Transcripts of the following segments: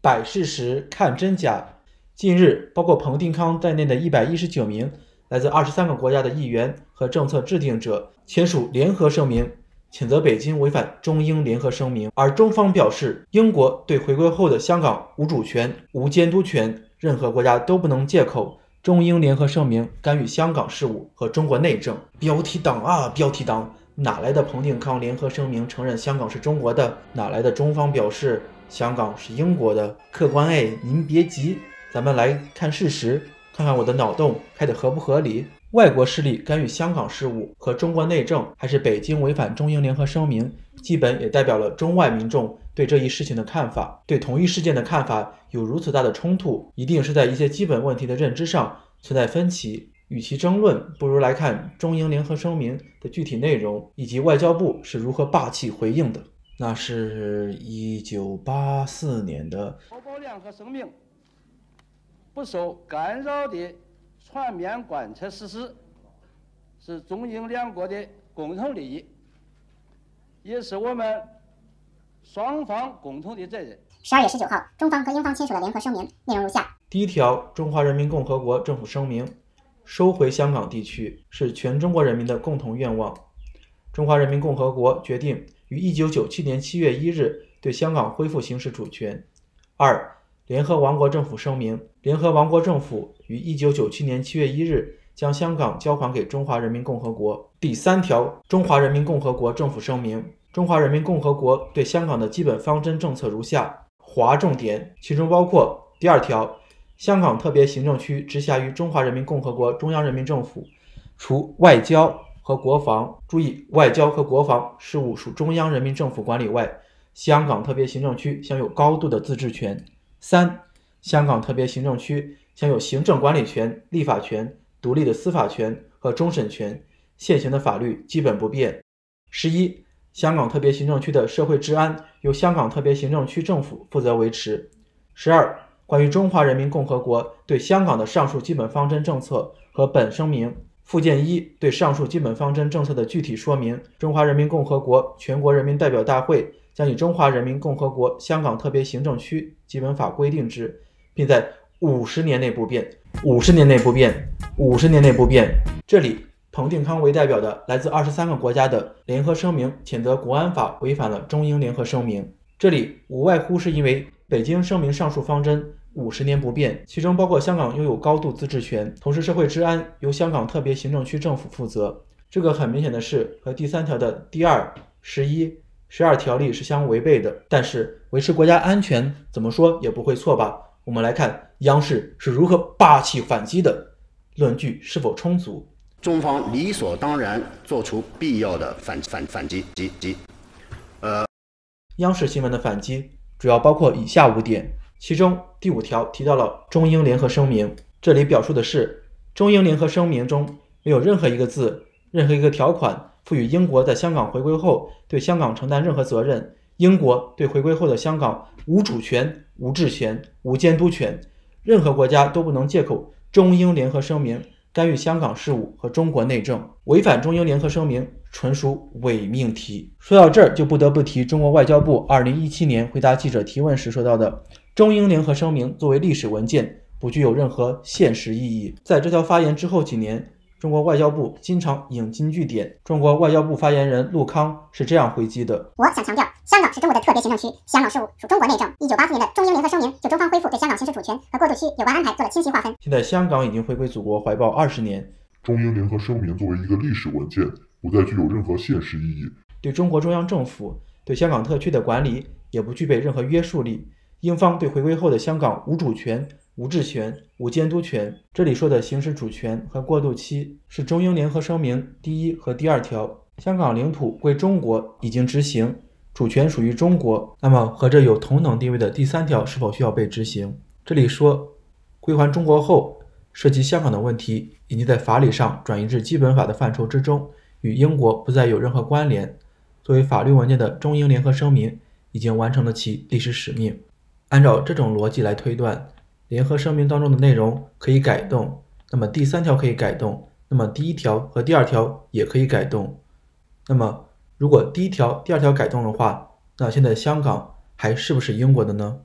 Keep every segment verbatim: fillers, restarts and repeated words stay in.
摆事实，看真假。近日，包括彭定康在内的一百一十九名来自二十三个国家的议员和政策制定者签署联合声明，谴责北京违反中英联合声明。而中方表示，英国对回归后的香港无主权、无监督权，任何国家都不能借口中英联合声明干预香港事务和中国内政。标题党啊，标题党！哪来的彭定康联合声明承认香港是中国的？哪来的中方表示香港是英国的？客官哎，您别急，咱们来看事实，看看我的脑洞开得合不合理。外国势力干预香港事务和中国内政，还是北京违反中英联合声明，基本也代表了中外民众对这一事情的看法。对同一事件的看法有如此大的冲突，一定是在一些基本问题的认知上存在分歧。与其争论，不如来看中英联合声明的具体内容，以及外交部是如何霸气回应的。那是一九八四年的国保联合声明不受干扰的全面贯彻实施，是中英两国的共同利益，也是我们双方共同的责任。 十二月十九号，中方和英方签署了联合声明，内容如下： 第一条，中华人民共和国政府声明，收回香港地区是全中国人民的共同愿望。中华人民共和国决定于一九九七年七月一日对香港恢复行使主权。二、联合王国政府声明，联合王国政府于一九九七年七月一日将香港交还给中华人民共和国。第三条，中华人民共和国政府声明，中华人民共和国对香港的基本方针政策如下：划重点，其中包括第二条，香港特别行政区直辖于中华人民共和国中央人民政府，除外交和国防，注意外交和国防事务属中央人民政府管理外，香港特别行政区享有高度的自治权。三、香港特别行政区享有行政管理权、立法权、独立的司法权和终审权，现行的法律基本不变。十一、香港特别行政区的社会治安由香港特别行政区政府负责维持。十二、关于中华人民共和国对香港的上述基本方针政策和本声明附件一对上述基本方针政策的具体说明，中华人民共和国全国人民代表大会将以中华人民共和国香港特别行政区基本法规定之，并在五十年内不变。五十年内不变，五十年内不变。这里，彭定康为代表的来自二十三个国家的联合声明谴责国安法违反了中英联合声明。这里无外乎是因为北京声明上述方针五十年不变，其中包括香港拥有高度自治权，同时社会治安由香港特别行政区政府负责。这个很明显的是和第三条的第二、十一、十二条例是相违背的。但是维持国家安全怎么说也不会错吧？我们来看央视是如何霸气反击的，论据是否充足？ 中方理所当然做出必要的反反反击击击。呃， 央视新闻的反击主要包括以下五点。其中第五条提到了中英联合声明，这里表述的是中英联合声明中没有任何一个字、任何一个条款赋予英国在香港回归后对香港承担任何责任。英国对回归后的香港无主权、无治权、无监督权，任何国家都不能借口中英联合声明干预香港事务和中国内政，违反中英联合声明纯属伪命题。说到这儿，就不得不提中国外交部二零一七年回答记者提问时说到的，中英联合声明作为历史文件，不具有任何现实意义。在这条发言之后几年，中国外交部经常引经据典。中国外交部发言人陆康是这样回击的： 我想强调，香港是中国的特别行政区，香港事务属中国内政。一九八四年的中英联合声明就中方恢复对香港行使主权和过渡期有关安排做了清晰划分。 现在香港已经回归祖国怀抱二十年， 中英联合声明作为一个历史文件，不再具有任何现实意义， 对中国中央政府对香港特区的管理也不具备任何约束力。英方对回归后的香港无主权、无治权、无监督权，这里说的行使主权和过渡期是中英联合声明第一和第二条，香港领土归中国已经执行，主权属于中国，那么和这有同等地位的第三条是否需要被执行？这里说归还中国后，涉及香港的问题已经在法理上转移至基本法的范畴之中，与英国不再有任何关联。作为法律文件的中英联合声明已经完成了其历史使命。按照这种逻辑来推断，联合声明当中的内容可以改动，那么第三条可以改动，那么第一条和第二条也可以改动。那么如果第一条、第二条改动的话，那现在香港还是不是英国的呢？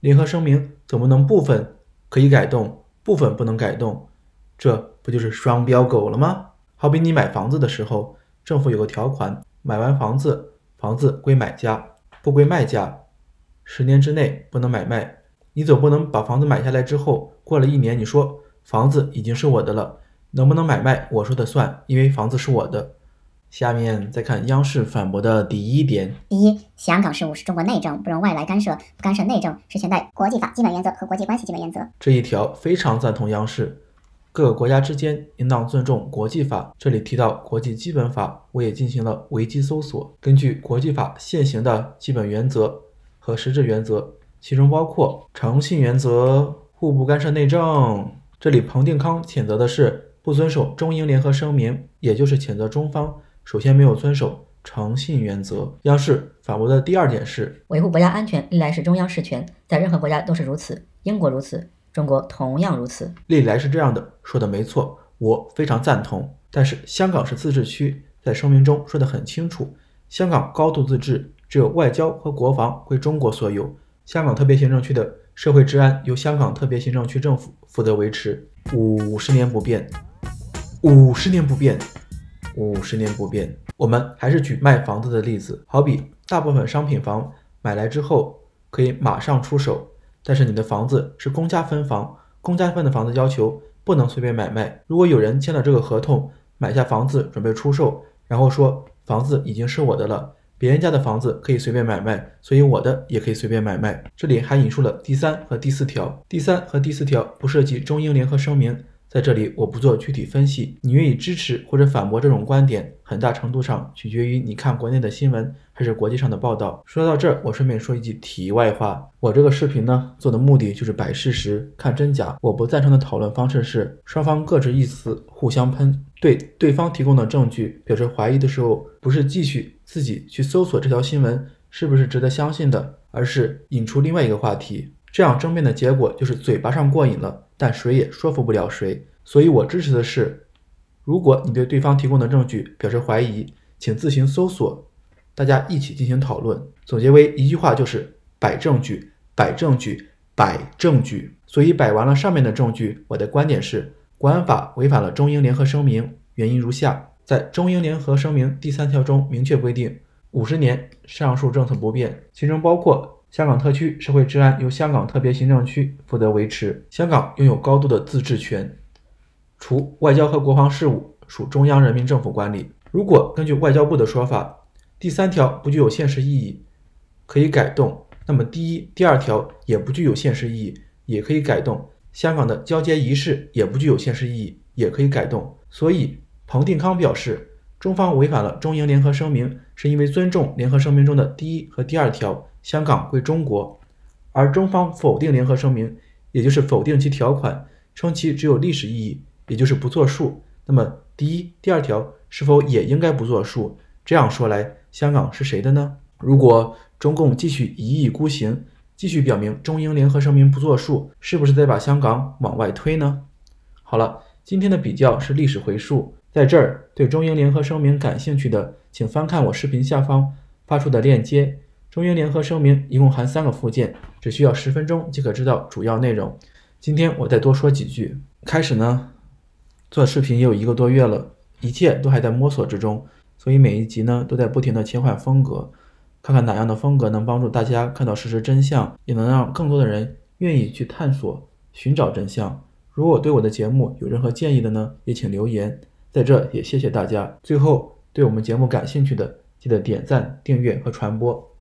联合声明总不能部分可以改动，部分不能改动，这不就是双标狗了吗？好比你买房子的时候，政府有个条款，买完房子，房子归买家，不归卖家，十年之内不能买卖。你总不能把房子买下来之后，过了一年你说房子已经是我的了，能不能买卖我说的算，因为房子是我的。下面再看央视反驳的第一点。 第一，香港事务是中国内政，不容外来干涉，不干涉内政是现代国际法基本原则和国际关系基本原则。 这一条非常赞同央视，各个国家之间应当尊重国际法。这里提到国际基本法，我也进行了维基搜索，根据国际法现行的基本原则和实质原则，其中包括诚信原则、互不干涉内政。这里彭定康谴责的是不遵守中英联合声明，也就是谴责中方首先没有遵守诚信原则。央视反驳的第二点是， 维护国家安全历来是中央事权，在任何国家都是如此，英国如此，中国同样如此。 历来是这样的，说的没错，我非常赞同。但是香港是自治区，在声明中说得很清楚，香港高度自治，只有外交和国防归中国所有，香港特别行政区的社会治安由香港特别行政区政府负责维持，五十年不变，五十年不变，五十年不变。我们还是举卖房子的例子，好比大部分商品房买来之后可以马上出手，但是你的房子是公家分房，公家分的房子要求不能随便买卖。如果有人签了这个合同，买下房子准备出售，然后说房子已经是我的了，别人家的房子可以随便买卖，所以我的也可以随便买卖。这里还引述了第三和第四条，第三和第四条不涉及中英联合声明，在这里我不做具体分析。你愿意支持或者反驳这种观点，很大程度上取决于你看国内的新闻还是国际上的报道。说到这儿，我顺便说一句题外话，我这个视频呢做的目的就是摆事实看真假。我不赞成的讨论方式是双方各执一词，互相喷，对对方提供的证据表示怀疑的时候，不是继续自己去搜索这条新闻是不是值得相信的，而是引出另外一个话题。这样争辩的结果就是嘴巴上过瘾了，但谁也说服不了谁。所以我支持的是，如果你对对方提供的证据表示怀疑，请自行搜索，大家一起进行讨论。总结为一句话，就是摆证据，摆证据，摆证据。所以摆完了上面的证据，我的观点是国安法违反了中英联合声明，原因如下。在中英联合声明第三条中明确规定，五十年上述政策不变，其中包括香港特区社会治安由香港特别行政区负责维持，香港拥有高度的自治权，除外交和国防事务属中央人民政府管理。如果根据外交部的说法，第三条不具有现实意义，可以改动，那么第一、第二条也不具有现实意义，也可以改动。香港的交接仪式也不具有现实意义，也可以改动。所以彭定康表示，中方违反了中英联合声明，是因为尊重联合声明中的第一和第二条，香港归中国，而中方否定联合声明，也就是否定其条款，称其只有历史意义，也就是不作数。那么第一、第二条是否也应该不作数？这样说来，香港是谁的呢？如果中共继续一意孤行，继续表明中英联合声明不作数，是不是在把香港往外推呢？好了，今天的比较是历史回述，在这儿对中英联合声明感兴趣的，请翻看我视频下方发出的链接。中英联合声明一共含三个附件，只需要十分钟即可知道主要内容。今天我再多说几句。开始呢，做视频也有一个多月了，一切都还在摸索之中，所以每一集呢都在不停的切换风格，看看哪样的风格能帮助大家看到事实真相，也能让更多的人愿意去探索寻找真相。如果对我的节目有任何建议的呢，也请留言，在这也谢谢大家。最后，对我们节目感兴趣的，记得点赞、订阅和传播。